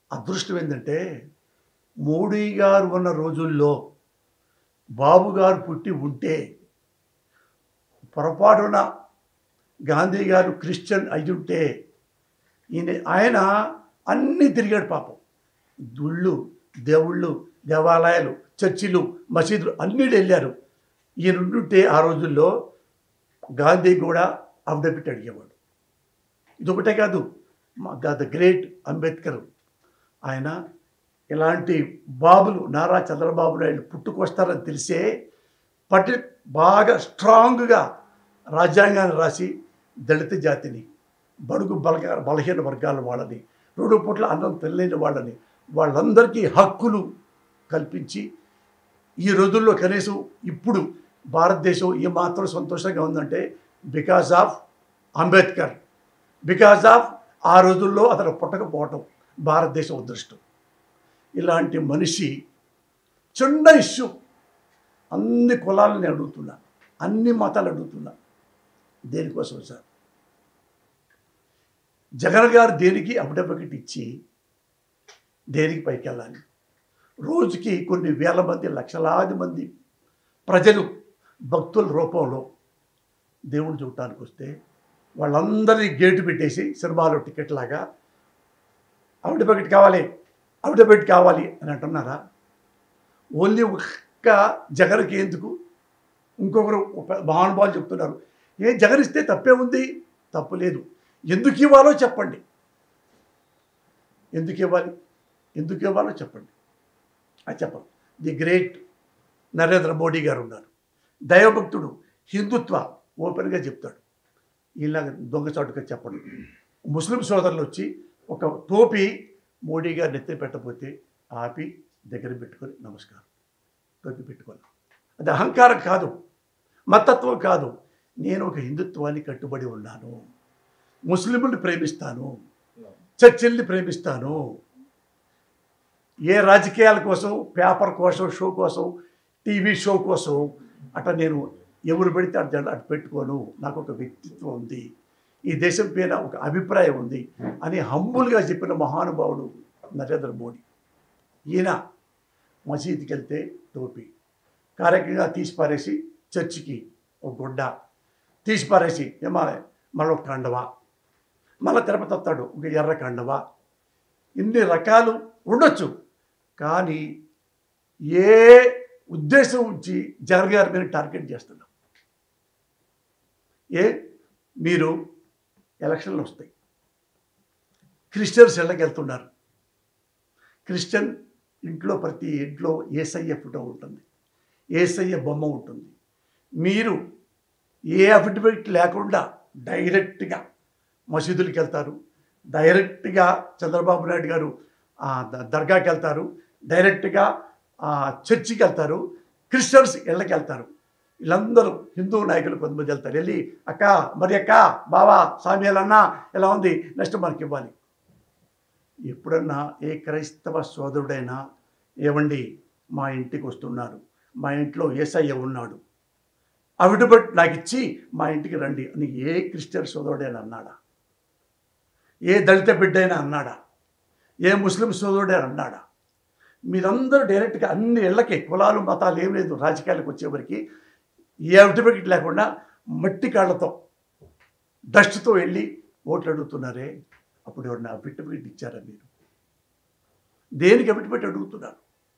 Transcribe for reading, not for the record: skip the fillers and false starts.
అదృష్టం ఏంటంటే మోడీ గారు ఉన్న రోజుల్లో బాబు గారు పుట్టి ఉంటే పొరపాటున గాంధీ గారు క్రిస్టియన్ అయి ఉంటే ఆయన అన్నీ తిరిగాడు పాపం. గుళ్ళు, దేవుళ్ళు, దేవాలయాలు, చర్చిలు, మసీదులు అన్నిటి వెళ్ళారు. ఈయన ఉండుంటే ఆ రోజుల్లో గాంధీ కూడా అఫిడవిట్ అడిగేవాడు. ఇదొకటే కాదు, ద గ్రేట్ అంబేద్కర్ ఆయన ఇలాంటి బాబులు నారా చంద్రబాబు నాయుడు పుట్టుకొస్తారని తెలిసే బాగా స్ట్రాంగ్గా రాజ్యాంగాన్ని రాసి దళిత జాతిని, బడుగు బలహీన వర్గాల వాళ్ళని, 2 పూట్ల అన్నం తినలేని వాళ్ళని, వాళ్ళందరికీ హక్కులు కల్పించి ఈ రోజుల్లో కనీసం ఇప్పుడు భారతదేశం ఏమాత్రం సంతోషంగా ఉందంటే because of Ambedkar, because of ఆ రోజుల్లో అతను పుట్టకపోవటం భారతదేశం అదృష్టం. ఇలాంటి మనిషి చిన్న ఇష్యూ అన్ని కులాలని అడుగుతున్నా, అన్ని మతాలు అడుగుతున్నా. దేనికోసం సార్? జగన్ గారు దేనికి అఫిడవిట్ ఇచ్చి దేనికి పైకి వెళ్ళాలి? రోజుకి కొన్ని వేల మంది, లక్షలాది మంది ప్రజలు భక్తుల రూపంలో దేవుని చూడటానికి వస్తే వాళ్ళందరినీ గేటు పెట్టేసి సినిమాలో టికెట్ లాగా అఫిడవిట్ కావాలి, అఫిడవిట్ కావాలి అని అంటున్నారా? ఓన్లీ ఒక్క జగన్కి ఎందుకు? ఇంకొకరు మహానుభావులు చెప్తున్నారు, జగన్ ఇస్తే తప్పే ఉంది? తప్పు లేదు. ఎందుకు ఇవ్వాలో చెప్పండి, ఎందుకు ఇవ్వాలో చెప్పండి. అది చెప్పండి. ది గ్రేట్ నరేంద్ర మోడీ గారు ఉన్నారు, దైవభక్తుడు, హిందుత్వ ఓపెన్గా చెప్తాడు. ఇలా దొంగచాటుగా చెప్పండి. ముస్లిం సోదరులు వచ్చి ఒక టోపీ మోడీ గారు నెత్తి పెట్టకపోతే ఆపి దగ్గర పెట్టుకొని నమస్కారం, టోపీ పెట్టుకోవాలి. అది అహంకారం కాదు, మతత్వం కాదు. నేను ఒక హిందుత్వాన్ని కట్టుబడి ఉన్నాను, ముస్లింని ప్రేమిస్తాను, చర్చిల్ని ప్రేమిస్తాను. ఏ రాజకీయాల కోసం, పేపర్ కోసం, షో కోసం, టీవీ షో కోసం అట్లా నేను ఎవరు పెడితే అటు పెట్టుకోను. నాకు ఒక వ్యక్తిత్వం ఉంది, ఈ దేశం పైన ఒక అభిప్రాయం ఉంది అని హంబుల్గా చెప్పిన మహానుభావుడు నరేంద్ర మోడీ. ఈయన మసీదుకి వెళ్తే టోపీ, కార్యక్రమంగా తీసి పారేసి చర్చికి ఒక గుడ్డ తీసి పారేసి మళ్ళీ ఒక కండవా, మళ్ళీ తిరుపతి వస్తాడు ఒక ఎర్ర కండవా. ఇన్ని రకాలు ఉండొచ్చు, కానీ ఏ ఉద్దేశం ఉంచి జగన్ గారి మీద టార్గెట్ చేస్తున్నాం? మీరు ఎలక్షన్లు వస్తాయి, క్రిస్టియన్స్ ఇళ్ళకి వెళ్తున్నారు. క్రిస్టియన్ ఇంట్లో ప్రతి ఇంట్లో యేసయ్య ఫోటో ఉంటుంది, యేసయ్య బొమ్మ ఉంటుంది. మీరు ఏ అఫిడవిట్ లేకుండా డైరెక్ట్గా మసీదులకు వెళ్తారు, డైరెక్ట్గా చంద్రబాబు నాయుడు గారు దర్గాకి వెళ్తారు, డైరెక్ట్గా చర్చికి వెళ్తారు, క్రిస్టియన్స్ ఇళ్ళకి వెళ్తారు. వీళ్ళందరూ హిందూ నాయకులు కొంతమంది వెళ్తారు. వెళ్ళి అక్క, మరి అక్క, బావా, సామ్యాలన్నా ఎలా ఉంది, నెక్స్ట్ మనకి ఇవ్వాలి. ఎప్పుడన్నా ఏ క్రైస్తవ సోదరుడైనా ఏమండి మా ఇంటికి వస్తున్నారు, మా ఇంట్లో యేసయ్య ఉన్నాడు, అఫిడవిట్ నాకు ఇచ్చి మా ఇంటికి రండి అని ఏ క్రిస్టియన్ సోదరుడైనా అన్నాడా? ఏ దళిత బిడ్డైనా అన్నాడా? ఏ ముస్లిం సోదరుడైనా అన్నాడా? మీరందరూ డైరెక్ట్గా అన్ని ఇళ్ళకి, కులాలు మతాలు ఏం లేదు, రాజకీయాలకు వచ్చేవరికి ఏ అఫిడవిట్ లేకుండా మట్టి కాళ్ళతో డస్ట్తో వెళ్ళి ఓట్లు అడుగుతున్నారే. అప్పుడు ఎవరన్నా అఫిడవిట్ ఇచ్చారా? మీరు దేనికి అఫిడవిట్ అడుగుతున్నారు?